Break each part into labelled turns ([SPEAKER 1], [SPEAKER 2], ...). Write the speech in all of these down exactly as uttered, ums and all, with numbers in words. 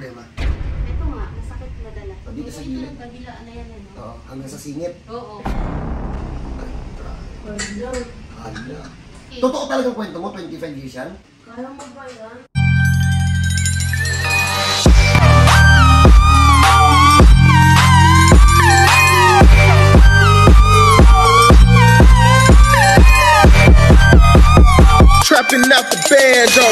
[SPEAKER 1] problema?
[SPEAKER 2] Ito nga, masakit madalas.
[SPEAKER 1] O, dito sa
[SPEAKER 2] Ito
[SPEAKER 1] gilid?
[SPEAKER 2] yung kabilaan na yan, ano?
[SPEAKER 1] Oo, hanggang sa singit.
[SPEAKER 2] Oo.
[SPEAKER 1] Ay, grabe.
[SPEAKER 3] Hello.
[SPEAKER 1] Hala. Totoo talagang kwento mo, twenty-five years yan?
[SPEAKER 3] Kaya mo ba yan?
[SPEAKER 4] Trapping out the bando.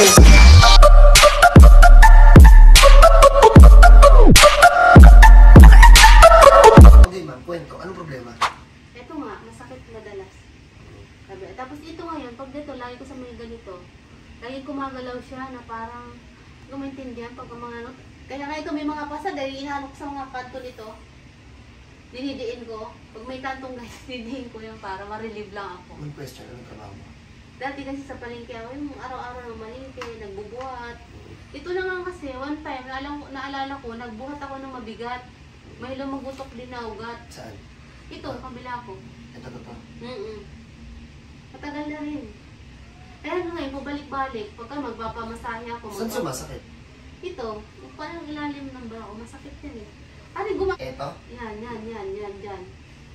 [SPEAKER 1] Hindi ma'am, kwento. Anong problema?
[SPEAKER 2] Ito nga, masakit madalas. Sabi, tapos ito ngayon, pag dito, lagi ko sa may ganito, lagi kumagalaw siya na parang, hindi ko maintindihan pag mga ano. Kaya nga ito may mga pasa, dahil inaano ko sa mga kanto nito, dinidiin ko. Pag may kantong guys, dinidiin ko yung para ma-relieve lang ako.
[SPEAKER 1] One question, anong trabaho mo?
[SPEAKER 2] Dati kasi sa palengke ako, yung araw-araw ng malingke, nagbubuhat. Ito na nga kasi, one time, naalala, naalala ko, nagbuhat ako ng mabigat. May lumagutok din na ugat.
[SPEAKER 1] Saan?
[SPEAKER 2] Ito, kabila ko.
[SPEAKER 1] Ito, ito, ito.
[SPEAKER 2] Mm-mm. Matagal na rin. Kaya nga ngayon, pabalik-balik. Pagka magpapamasahe ako,
[SPEAKER 1] Saan
[SPEAKER 2] magpap-
[SPEAKER 1] sumasakit?
[SPEAKER 2] Ito, yung parang ilalim ng bra ko, masakit yan eh. Ano, guma...
[SPEAKER 1] Ito?
[SPEAKER 2] Yan, yan, yan, yan, yan.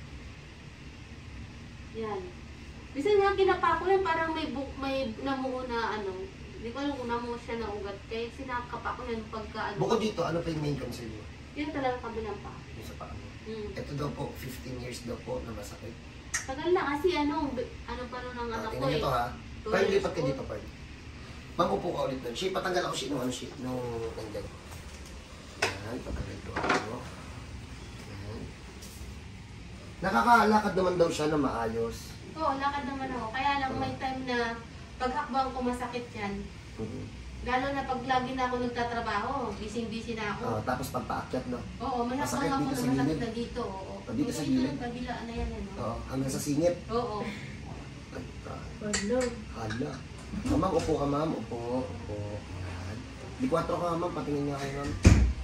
[SPEAKER 2] Yan. Bisa nga kinapa ko yan, parang may buk, may namuo na ano. Hindi ko alam kung namuo siya na ugat. Kaya sinakapa ko yan pagka ano.
[SPEAKER 1] Bukod dito, ano pa yung main concern mo?
[SPEAKER 2] Yun talaga kabilang pa.
[SPEAKER 1] Yung sa paa mo.
[SPEAKER 2] Mm.
[SPEAKER 1] Ito daw po, fifteen years daw po na masakit.
[SPEAKER 2] Tagal na kasi ano, bi- ano pa nun ang
[SPEAKER 1] Ah,
[SPEAKER 2] anak ko
[SPEAKER 1] tingnan
[SPEAKER 2] eh.
[SPEAKER 1] nyo to ha.
[SPEAKER 2] Two
[SPEAKER 1] Pwede
[SPEAKER 2] years
[SPEAKER 1] lipat ka
[SPEAKER 2] old.
[SPEAKER 1] dito, Parl. Mangupo ka ulit nun. Shit, patanggal ako shit nung ano shit. Nung nandyan. Yan, patanggal ko ako. Yan. Nakakalakad naman daw siya na maayos.
[SPEAKER 2] Oo, lakad naman ako. Kaya lang may time na paghakbang ko masakit yan.
[SPEAKER 1] Mhm.
[SPEAKER 2] Lalo na pag lagi na ako nagtatrabaho, busy-busy na ako.
[SPEAKER 1] Ah, tapos pagpaakyat, no?
[SPEAKER 2] Oo, may
[SPEAKER 1] Masakit
[SPEAKER 2] hakbang ako
[SPEAKER 1] dito
[SPEAKER 2] na
[SPEAKER 1] sa
[SPEAKER 2] masakit
[SPEAKER 1] gilid?
[SPEAKER 2] na dito. Oo.
[SPEAKER 1] Ah, dito sa
[SPEAKER 2] Ito
[SPEAKER 1] gilid?
[SPEAKER 2] yung kabila na yan, ano?
[SPEAKER 1] Oo, hanggang sa singit.
[SPEAKER 2] Oo.
[SPEAKER 1] Ay, grabe.
[SPEAKER 3] Hello.
[SPEAKER 1] Hala. Ma'am, upo ka, ma'am. Upo. Upo. Yan. Di kwatro ka, ma'am. Patingin niya kayo, ma'am.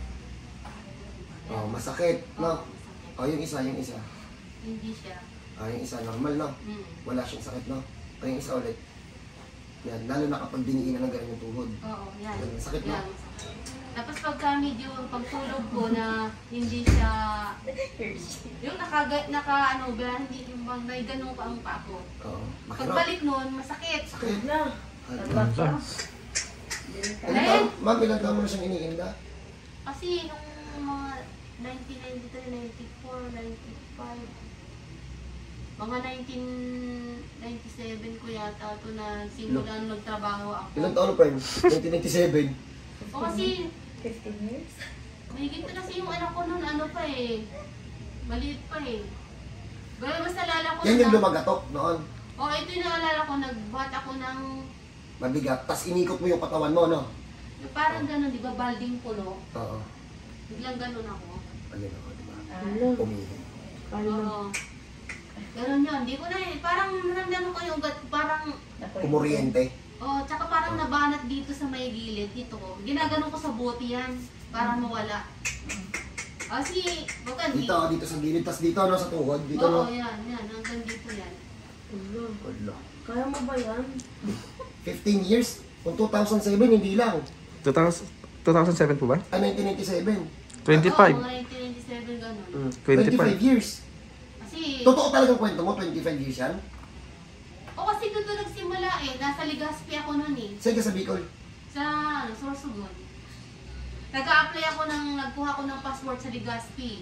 [SPEAKER 1] Oh, masakit, no?
[SPEAKER 2] Masakit.
[SPEAKER 1] Oh, yung isa, yung isa.
[SPEAKER 2] Hindi siya.
[SPEAKER 1] Ah, yung isa, normal, no?
[SPEAKER 2] Mm.
[SPEAKER 1] Wala siyang sakit, no? O yung isa ulit. Yan, lalo na kapag diniinan ng ganun yung tuhod.
[SPEAKER 2] Oo, yan.
[SPEAKER 1] Yan, sakit na.
[SPEAKER 2] Yan, masakit. Tapos pagka medyo pagtulog ko na hindi siya, yung naka, naka ano ba, hindi yung bang may ganun pa ang pa ako.
[SPEAKER 1] Oo. Mahirap.
[SPEAKER 2] Pagbalik nun, masakit.
[SPEAKER 1] Sakit.
[SPEAKER 3] Na.
[SPEAKER 1] Hala.
[SPEAKER 3] Taba ka.
[SPEAKER 1] Ilan taon? Ma'am, ilan taon mo na siyang iniinda?
[SPEAKER 2] Kasi nung mga nineteen ninety-three, ninety-four, ninety-five, mga nineteen ninety-seven ko yata ito na simulan nagtrabaho ako.
[SPEAKER 1] Ilan taon na, Prime? nineteen ninety-seven.
[SPEAKER 2] O kasi,
[SPEAKER 3] fifteen years?
[SPEAKER 2] may gito kasi yung anak ko nun, ano pa eh, maliit pa eh. Pero mas nalala ko
[SPEAKER 1] Yan yung
[SPEAKER 2] na,
[SPEAKER 1] lumagatok noon.
[SPEAKER 2] o ito yung naalala ko, nagbuhat ako ng,
[SPEAKER 1] Mabigat. Tapos inikot mo yung katawan mo, no?
[SPEAKER 2] yung parang gano'n, di ba, balding puno.
[SPEAKER 1] Oo.
[SPEAKER 2] Biglang gano'n ako.
[SPEAKER 1] Ayun ako, di ba?
[SPEAKER 3] Hello.
[SPEAKER 1] Umihi.
[SPEAKER 3] Hello.
[SPEAKER 2] Oo. Gano'n yun, di ko na eh, parang naramdaman ko yung ugat, parang,
[SPEAKER 1] Kumuryente.
[SPEAKER 2] oh, tsaka parang nabanat dito sa may gilid, dito ko. Ginaganon ko sa bote yan, para mawala. Kasi, baka di.
[SPEAKER 1] Dito, dito sa gilid. Tapos dito, no, sa tuhod. Dito,
[SPEAKER 2] Oo,
[SPEAKER 1] no?
[SPEAKER 2] yan, yan, hanggang dito yan.
[SPEAKER 3] Hello.
[SPEAKER 1] Wala.
[SPEAKER 3] Kaya mo ba yan?
[SPEAKER 1] fifteen years. Kung two thousand seven, hindi lang.
[SPEAKER 5] two thousand, two thousand seven po ba?
[SPEAKER 1] Ah, nineteen ninety-seven.
[SPEAKER 5] twenty-five.
[SPEAKER 2] Oo, mga nineteen ninety-seven, gano'n.
[SPEAKER 1] Mm.
[SPEAKER 5] twenty-five.
[SPEAKER 1] twenty-five years.
[SPEAKER 2] Kasi,
[SPEAKER 1] Totoo talagang kwento mo, twenty-five years yan?
[SPEAKER 2] o kasi doon doon nagsimula eh, nasa Legazpi ako noon eh.
[SPEAKER 1] Sige sa Bicol.
[SPEAKER 2] Sa, ano, Sorsogon. Nag-a-apply ako ng, nagkuha ko ng passport sa Legazpi.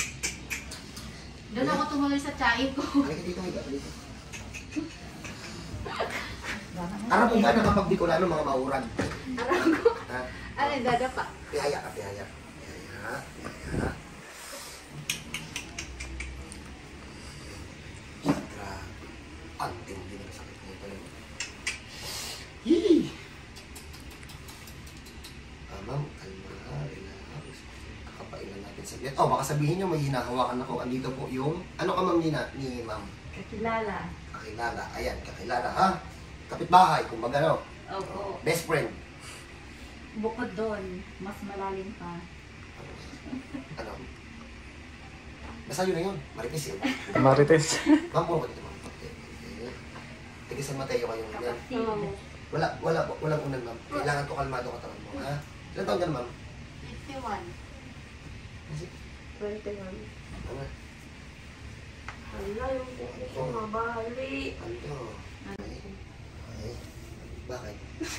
[SPEAKER 2] Doon ako tumuloy sa tsahin ko.
[SPEAKER 1] Halika dito, halika dito. Arap mo ba na kapag Bicolano mga maurag?
[SPEAKER 2] Aram ko.
[SPEAKER 1] Ha?
[SPEAKER 2] Ano, dada pa.
[SPEAKER 1] Tihaya ka, tihaya. Tihaya, tihaya. Grabe. Ang tindi ng sakit nito. Hii! Ah, ma'am, kalma, relax. Kakapailan natin saglit. Oh, baka sabihin nyo may hinahawakan ako. Andito po yung... Ano ka ma'am ni, na- ni ma'am?
[SPEAKER 3] Kakilala.
[SPEAKER 1] Kakilala. Ayan, kakilala ha? Kapitbahay, kumbaga no?
[SPEAKER 2] Opo.
[SPEAKER 1] Best friend.
[SPEAKER 3] Bukod doon, mas malalim pa.
[SPEAKER 1] Ano? Basta yun na yun. Marites yun.
[SPEAKER 5] Marites.
[SPEAKER 1] Ma'am, puro ka dito, ma'am. Okay, okay. Sige, San Mateo kayong yan.
[SPEAKER 2] Oo.
[SPEAKER 1] Wala, wala, walang unan, ma'am. Kailangan to kalmado katawan mo, ha? Ilan taon ka, ma'am?
[SPEAKER 2] fifty-one. twenty-one.
[SPEAKER 6] twenty-one.
[SPEAKER 1] Ano?
[SPEAKER 6] Hala, yung kuko ko mabali.
[SPEAKER 1] Ano? Ay. Ay. Bakit?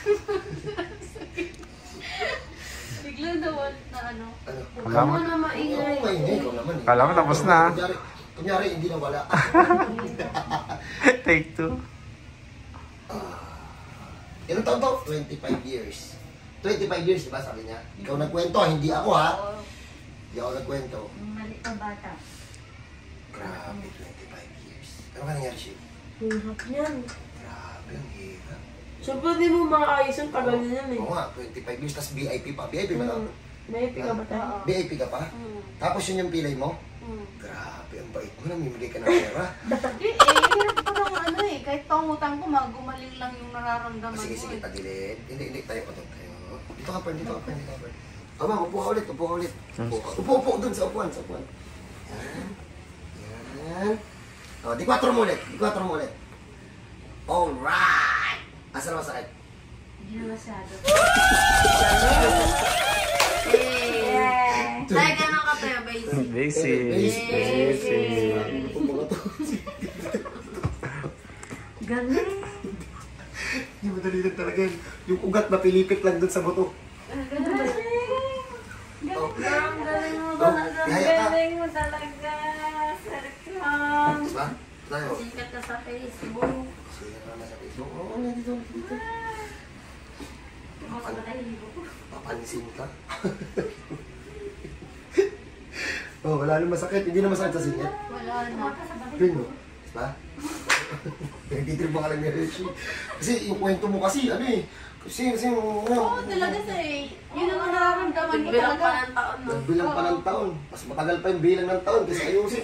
[SPEAKER 2] Bigla naman na ano.
[SPEAKER 1] Ano?
[SPEAKER 5] Alam mo?
[SPEAKER 6] Ano na maingay?
[SPEAKER 1] Oo, maingay. Ikaw naman eh.
[SPEAKER 5] Kala ko tapos na.
[SPEAKER 1] Kunyari, kunyari hindi na wala.
[SPEAKER 5] Take two.
[SPEAKER 1] Ilang taon to? twenty-five years. twenty-five years, di ba sabi niya? Ikaw nagkwento, hindi ako ha. Hindi ako nagkwento.
[SPEAKER 3] Mali pa bata.
[SPEAKER 1] Grabe, twenty-five years. Ano ka nangyari siya?
[SPEAKER 6] Hirap yan.
[SPEAKER 1] Grabe, ang hirap.
[SPEAKER 6] Siyempre di mo maayos yung tagal na yan eh.
[SPEAKER 1] Oo nga, twenty-five years, tapos V I P pa. V I P ba lang?
[SPEAKER 6] Mm. May pick ba tayo?
[SPEAKER 1] V I P ka pa?
[SPEAKER 2] Mm.
[SPEAKER 1] Tapos yun yung pilay mo?
[SPEAKER 2] Mm.
[SPEAKER 1] Grabe, ang bait mo. Namimigay ka ng pera.
[SPEAKER 2] Eh, eh, hirap ko lang ano eh. Kahit pangutang ko, magumaling lang yung nararamdaman
[SPEAKER 1] Ah, sige,
[SPEAKER 2] mo
[SPEAKER 1] sige,
[SPEAKER 2] eh.
[SPEAKER 1] tagilid. Hindi, hindi, tayo pa doon. Tayo. Dito ka pa, dito ka pa, dito ka pa. Oh, ma'am, upo ka ulit, upo ka ulit. Upo ka. Upo, upo doon sa upuan, sa upuan. Yan. Yan. Oh, di kwatro mo ulit, di kwatro mo ulit. Alright! Asan ang masakit?
[SPEAKER 3] Hindi na masyado.
[SPEAKER 2] Eh, dahil ka nang kapaya, basic.
[SPEAKER 5] Basic.
[SPEAKER 1] Basic.
[SPEAKER 5] Basic.
[SPEAKER 1] Ano po mga to?
[SPEAKER 3] Galing.
[SPEAKER 1] Hindi madali lang talaga yun. Yung ugat na pilipit lang doon sa buto. Oh.
[SPEAKER 3] Ang galing mo
[SPEAKER 1] Oh,
[SPEAKER 3] talaga. Ang
[SPEAKER 1] ihaya ka.
[SPEAKER 3] galing mo talaga. Serkang.
[SPEAKER 1] Diba? Tayo.
[SPEAKER 3] Sikat ka sa Facebook.
[SPEAKER 1] Sige na naman sa Facebook. Oo, nandito, nandito.
[SPEAKER 3] Ako na tayo libo.
[SPEAKER 1] Papansin ka. Oh, wala nang masakit. Hindi na masakit sa singit.
[SPEAKER 2] Wala na.
[SPEAKER 3] Tumaka sa batik
[SPEAKER 1] Yun,
[SPEAKER 3] ko.
[SPEAKER 1] no? Diba? Nagtitrip ka lang ni Hershey. Kasi yung kwento mo kasi, ano eh. Kasi, kasi,
[SPEAKER 2] Oo,
[SPEAKER 1] ano.
[SPEAKER 2] talaga sa eh. Yun ang nararamdaman ko
[SPEAKER 6] Bilang pa
[SPEAKER 2] talaga.
[SPEAKER 6] ng taon no?
[SPEAKER 1] Nagbilang pa ng taon. Mas matagal pa yung bilang ng taon kasi ayusin.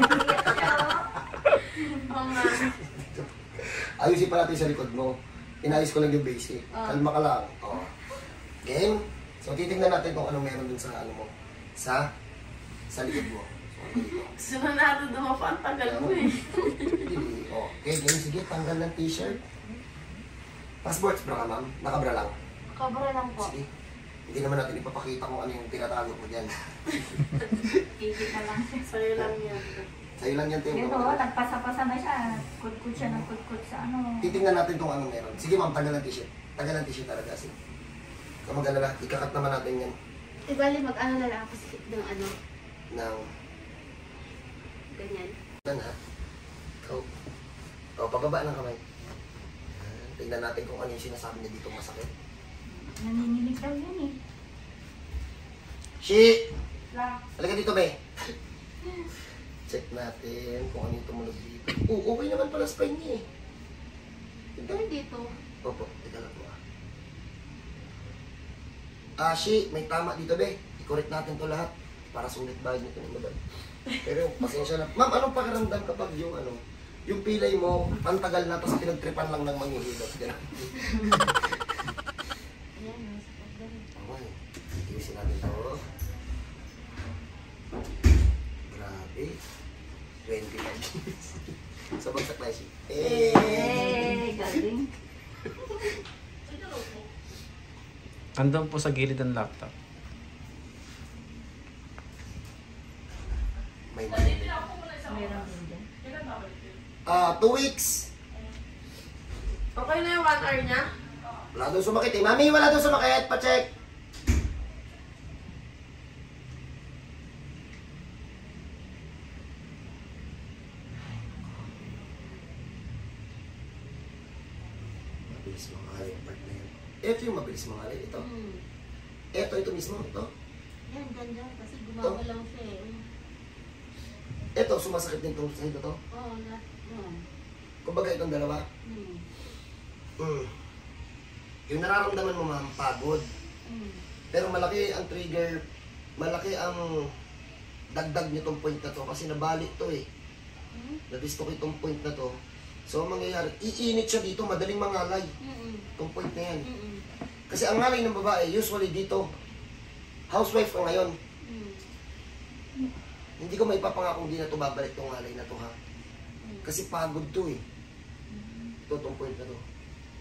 [SPEAKER 2] Oo nga.
[SPEAKER 1] Ayusin pa natin sa likod mo. Inayos ko lang yung basic.
[SPEAKER 2] Ah.
[SPEAKER 1] Kalma ka lang. Oh. Game. So, titignan natin kung anong meron dun sa ano mo. Sa, sa likod mo. So,
[SPEAKER 6] Gusto na natin dumapa ang tagal mo eh.
[SPEAKER 1] oh, okay, game. Sige, tanggal ng t-shirt. Passports bra ka, ma'am? Nakabra lang.
[SPEAKER 2] Kabra lang po.
[SPEAKER 1] Sige. Hindi naman natin ipapakita kung ano yung tinatago mo dyan.
[SPEAKER 3] Kikit na lang siya.
[SPEAKER 6] Sa'yo lang yan.
[SPEAKER 1] Sa'yo lang yan, Tim.
[SPEAKER 3] Yun o, nagpasa-pasa na siya. Kut-kut siya ng kut-kut sa ano.
[SPEAKER 1] Titingnan natin kung anong meron. Sige, ma'am, tanggal ng t-shirt. Tanggal ng t-shirt talaga. Sige. Kung mag-alala, ikakat naman natin yan
[SPEAKER 2] Eh, bali mag-ano na lang ako sa ng ano,
[SPEAKER 1] ng
[SPEAKER 2] ganyan.
[SPEAKER 1] yan, ha? Ikaw. O, pababa ng kamay. Yan. Tingnan natin kung ano yung sinasabi niya dito masakit.
[SPEAKER 3] Nanginginig daw yun eh.
[SPEAKER 1] Shi!
[SPEAKER 3] Lang.
[SPEAKER 1] Halika dito, be. Check natin kung ano yung tumunog dito. Oo, okay naman pala spine niya eh.
[SPEAKER 2] Pero dito,
[SPEAKER 1] Opo, teka lang po ah. Ah, Shi, may tama dito, be. I-correct natin to lahat. Para sulit bayad nito ni madam. Pero pasensya na. Ma'am, anong pakiramdam kapag yung ano, yung pilay mo, pantagal na, tapos pinagtripan lang ng manghihilot. Gano'n.
[SPEAKER 2] ayan, masakit na rin.
[SPEAKER 1] Okay, iusin natin to. Grabe. twenty-five years. Sa bagsak na siya. Eh!
[SPEAKER 3] Eh, galing.
[SPEAKER 5] Andun po sa gilid ng laptop.
[SPEAKER 1] May mali.
[SPEAKER 3] Meron din dyan.
[SPEAKER 1] Ah, two weeks.
[SPEAKER 6] Okay na yung one hour niya?
[SPEAKER 1] Wala daw sumakit eh. Mami, wala daw sumakit. Pa-check. Mabilis mangalay yung part na yun. Ito yung mabilis mangalay. Ito.
[SPEAKER 2] Hmm.
[SPEAKER 1] Ito, ito mismo. Ito.
[SPEAKER 2] Yan, ganda. Kasi gumagalaw siya eh.
[SPEAKER 1] Ito, sumasakit din itong sa ito to.
[SPEAKER 2] Oo, lahat. Yan.
[SPEAKER 1] Kumbaga itong dalawa.
[SPEAKER 2] Hmm.
[SPEAKER 1] Mm. Yung nararamdaman mo, ma'am, pagod.
[SPEAKER 2] Hmm.
[SPEAKER 1] Pero malaki ang trigger, malaki ang dagdag nitong point na to kasi nabali to eh.
[SPEAKER 2] Hmm?
[SPEAKER 1] Na-dislocate itong point na to. So, ang mangyayari, iinit siya dito, madaling mangalay.
[SPEAKER 2] Mm-mm.
[SPEAKER 1] Itong point na yan.
[SPEAKER 2] Mm-mm.
[SPEAKER 1] Kasi ang ngalay ng babae, usually dito, housewife ka ngayon.
[SPEAKER 2] Mm.
[SPEAKER 1] Hindi ko maipapangakong di na to babalik itong ngalay na to ha. Kasi pagod to eh. Ito, itong point na to.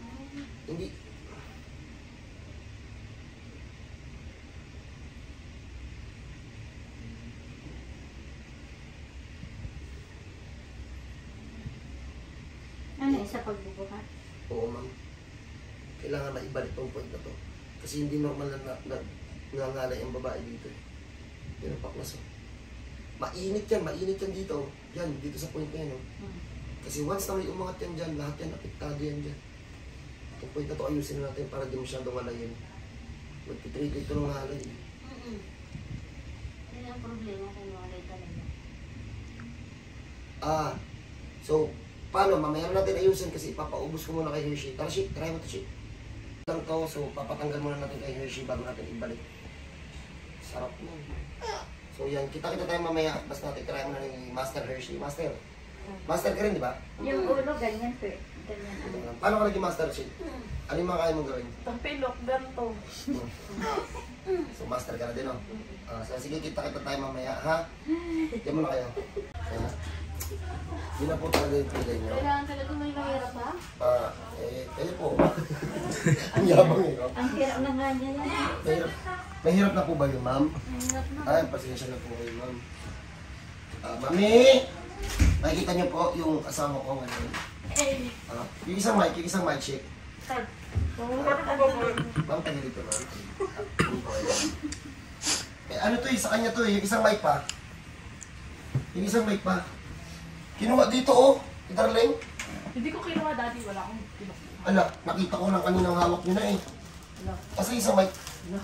[SPEAKER 1] Hindi.
[SPEAKER 3] sa pagbubuhat.
[SPEAKER 1] Oo, ma'am. Kailangan na ibalik tong point na to. Kasi hindi normal na, na, na nangangalay ang babae dito. Eh. Yan ang paklas. Oh. Mainit yan, mainit yan dito. Yan, dito sa point na yan. Oh.
[SPEAKER 3] Hmm.
[SPEAKER 1] Kasi once na may umangat yan dyan, lahat yan, apektado yan dyan. Yung point na to, ayusin na natin para di masyadong malayin. Magtitrigger ito ng halay.
[SPEAKER 2] Mm-mm. Yan ang problema kay Walay talaga.
[SPEAKER 1] Ah, so, paano? Mamaya natin ayusin kasi ipapaubos ko muna kay Hershey. Tara, Shik, try mo to, Shik. Lang to, so papatanggal muna natin kay Hershey bago natin ibalik. Sarap mo. So yan, kita-kita tayo mamaya. Basta natin try mo na ni Master Hershey. Master. Master ka rin, di ba?
[SPEAKER 3] Yung ulo, ganyan po eh. Ganyan. ano.
[SPEAKER 1] Paano ka naging Master, Shik? Ano yung mga kaya mong gawin?
[SPEAKER 6] Tapilok, ganito.
[SPEAKER 1] So master ka na din, oh. Ah, so, sige, kita-kita tayo mamaya, ha? Yan muna kayo. Ayan. Yun na po talaga yung pilay nyo.
[SPEAKER 2] Kailangan talaga may mahirap ha?
[SPEAKER 1] Ah, eh, kayo po. Ang yabang eh, no?
[SPEAKER 3] Ang hirap na nga niya yan.
[SPEAKER 1] Mahirap, mahirap na po ba yun, ma'am?
[SPEAKER 2] Mahirap na.
[SPEAKER 1] Ay, pasensya na po kayo, ma'am. Ah, mami! Makikita niyo po yung asawa ko ngayon. Ah, yung isang mic, yung isang mic check. Ma'am, kami dito, ma'am. Eh, ano to eh, sa kanya to eh, yung isang mic pa. Yung isang mic pa. Kinuha dito, oh. Darling.
[SPEAKER 6] Hindi ko kinuha dati, wala akong kinuha.
[SPEAKER 1] Ala, nakita ko lang kaninang hawak niyo na eh. Kasi isang mic.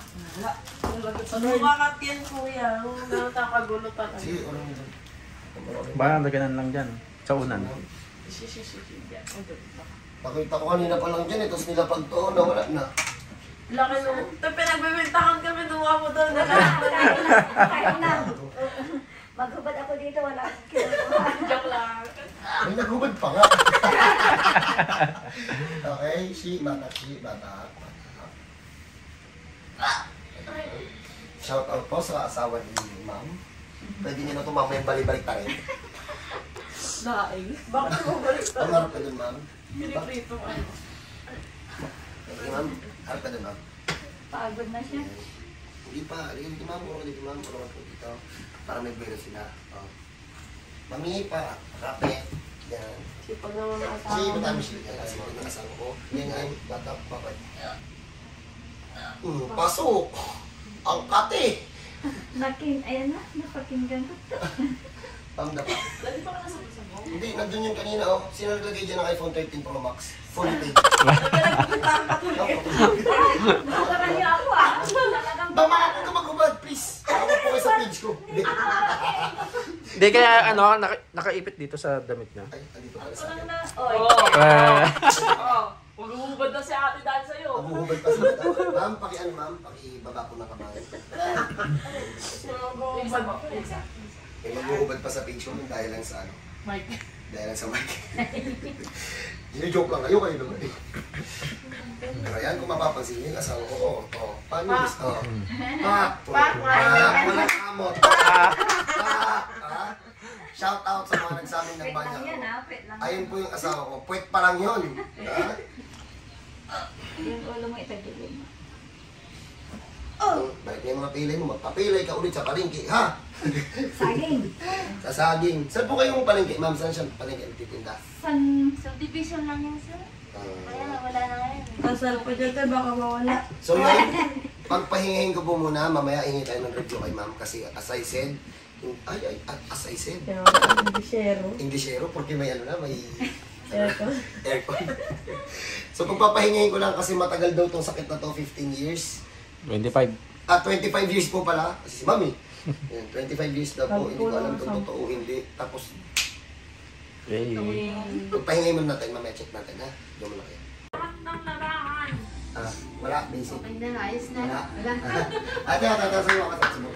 [SPEAKER 6] Lumakat yan, kuya. Ganun kagulo talaga.
[SPEAKER 1] Sige, ulang nito.
[SPEAKER 5] Baka naganan lang dyan. Sa unan.
[SPEAKER 6] Shi, shi, shi, shi. Yan.
[SPEAKER 1] Nakita ko kanina pa lang dyan eh, tapos nilapag to, nawala na.
[SPEAKER 6] Laki nung... Ito, pinagbibintahan kami, duwa mo doon.
[SPEAKER 3] Kahit na. Maghubad ako dito, wala akong kinukuha.
[SPEAKER 6] Joke lang.
[SPEAKER 1] May naghubad pa nga. Okay, si bata, si bata. Shout out po sa asawa ni ma'am. Pwede niyo na ito mamaya balik-balik ta rin.
[SPEAKER 6] Laing. Bakit mo balik
[SPEAKER 1] Ang harap ka dun, ma'am.
[SPEAKER 6] Piniprito ka.
[SPEAKER 1] Okay, ma'am. Harap ka dun, ma'am.
[SPEAKER 3] Pagod na siya.
[SPEAKER 1] Hindi pa. Halika dito, ma'am. Urong ka dito, ma'am. Urong ka po dito. Para may belo sila. Oh. Mami pa. Kapit. Yan.
[SPEAKER 6] Sipag naman ang
[SPEAKER 1] Si
[SPEAKER 6] asawa.
[SPEAKER 1] Madami siya. Yan. Kasi mga nakasawa ko. Yan nga yung bata. Bakit? Hmm, pasok. Ang kate.
[SPEAKER 3] Nakin, ayan na, napakinggan ko.
[SPEAKER 1] Pamda pa.
[SPEAKER 6] Dati pa ka nasa mo?
[SPEAKER 1] Hindi, nandun yung kanina, oh. Sino naglagay dyan ng iPhone thirteen Pro Max? Fully paid.
[SPEAKER 3] Nakaran niyo ako ah. Talagang
[SPEAKER 1] Mama, huwag ka maghubad, please. Ako po kayo sa page ko. Hindi.
[SPEAKER 5] Hindi kaya ano, naka, nakaipit dito sa damit niya.
[SPEAKER 1] Ay, andito pala sa akin.
[SPEAKER 3] na. Oy.
[SPEAKER 5] Eh,
[SPEAKER 6] Oo. Huwag umubad na si ate dahil sa'yo.
[SPEAKER 1] Mabuhubad pa sa mata. Ma'am, paki ano, ma'am? Pakibaba po ng kamay.
[SPEAKER 6] Isa mo. Isa.
[SPEAKER 1] Eh, mabuhubad pa sa page ko dahil lang sa ano.
[SPEAKER 6] Mike.
[SPEAKER 1] Dahil lang sa mic. Sino-joke lang kayo kayo naman eh. Pero yan, kung mapapansin niyo, yung asawa ko, oh, oh, paano yung gusto? Pak! Pak! Walang kamot! Pak! Pak! Shout out sa mga nagsamin ng
[SPEAKER 3] Wait
[SPEAKER 1] banyak
[SPEAKER 3] lang yan
[SPEAKER 1] ko.
[SPEAKER 3] ah, wait lang.
[SPEAKER 1] Ayun po yung asawa ko. Puwet pa lang yun. Ha?
[SPEAKER 3] Yung ulo mo itagilin mo.
[SPEAKER 1] Oh. Balik na yung mga pilay mo. Magpapilay ka ulit sa palengke, ha?
[SPEAKER 3] Saging.
[SPEAKER 1] Sa saging. Saan po kayong palengke? Ma'am, saan siya palengke nagtitinda?
[SPEAKER 3] San?
[SPEAKER 2] Subdivision lang yan sir. Kaya
[SPEAKER 1] Ah.
[SPEAKER 2] wala na ngayon.
[SPEAKER 6] Kasal pa dyan tayo, baka mawala.
[SPEAKER 1] So yun, pagpahingahin ko po muna, mamaya hingi tayo ng review kay ma'am. Kasi as I said, ay, ay, as I said,
[SPEAKER 6] Bishero.
[SPEAKER 1] Englishero, porque may ano na, may
[SPEAKER 6] Aircon.
[SPEAKER 1] aircon. So pagpapahingahin ko lang kasi matagal daw tong sakit na to, fifteen years.
[SPEAKER 5] twenty-five.
[SPEAKER 1] Ah, twenty-five years po pala, kasi si mami. Yan, twenty-five years daw po, hindi ko alam kung totoo o hindi. Tapos,
[SPEAKER 5] Hey.
[SPEAKER 1] pagpahingahin muna natin, mamaya check natin ha. Diyan mo na kayo.
[SPEAKER 6] Nang narahan.
[SPEAKER 1] Ah, wala, basic.
[SPEAKER 2] Okay na, ayos na.
[SPEAKER 1] Wala.
[SPEAKER 2] Wala.
[SPEAKER 1] Ate, ate, ate, sa'yo ako sa mo.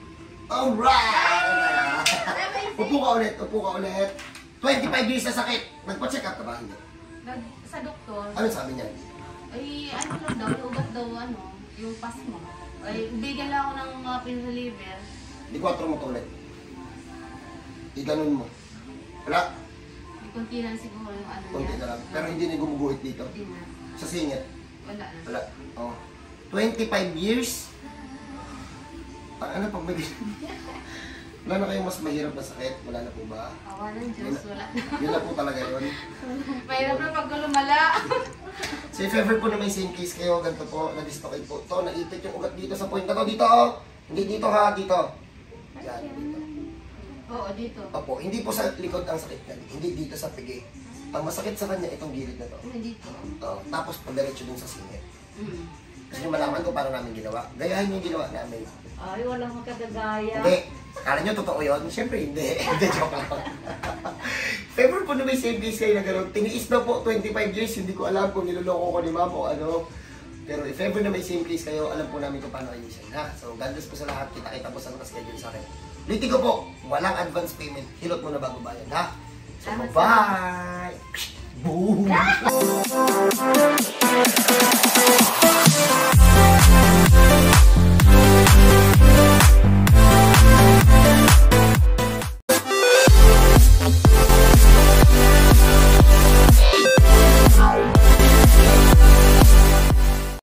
[SPEAKER 1] Alright! Upo ka ulit, upo ka ulit. twenty-five years na sakit. Nagpa-check up ka ba? Hindi.
[SPEAKER 2] Nag, sa doktor,
[SPEAKER 1] Ano sabi niya?
[SPEAKER 2] ay ano lang daw, ugat daw ano, yung pas mo. Ay, bigyan lang ako ng mga pain reliever.
[SPEAKER 1] Di kwatro mo to ulit. Di ganun mo. Wala,
[SPEAKER 2] Di konti lang siguro yung ano
[SPEAKER 1] konti
[SPEAKER 2] niya.
[SPEAKER 1] na lang. Pero hindi na gumuguhit dito.
[SPEAKER 2] Hindi na.
[SPEAKER 1] Sa singit.
[SPEAKER 2] Wala na.
[SPEAKER 1] Wala. Oh. twenty-five years. Ah, ano pag may... Wala na kayong mas mahirap na sakit? Wala na po ba?
[SPEAKER 2] Awa ng Diyos, wala.
[SPEAKER 1] Yun na po talaga yun.
[SPEAKER 2] Mahirap na pag lumala.
[SPEAKER 1] So if ever po na may same case kayo, ganito po, na-dislocate po ito, naipit yung ugat dito sa point na to. Dito oh! Hindi dito ha, dito. Yan, dito.
[SPEAKER 2] Oo, dito.
[SPEAKER 1] Opo, hindi po sa likod ang sakit na, hindi dito sa pigi. Ang masakit sa kanya, itong gilid na to.
[SPEAKER 2] Dito.
[SPEAKER 1] Oh, tapos padiretso dun sa singit.
[SPEAKER 2] Mm.
[SPEAKER 1] Kasi malaman ko paano namin ginawa. Gayahin yung ginawa namin.
[SPEAKER 3] Ay, walang makadagaya.
[SPEAKER 1] Hindi. Akala nyo totoo yun? Siyempre hindi. Hindi, joke lang. Favor po na may same case kayo na gano'n. Tiniis na po twenty-five years. Hindi ko alam kung niloloko ko ni ma'am o ano. Pero if ever na may same case kayo, alam po namin kung paano ayusin. Ha? So, God bless po sa lahat. Kita-kita po sa mga schedule sa akin. Ulitin ko po, walang advance payment. Hilot mo na bago bayan. Ha? So, bye-bye! Boom!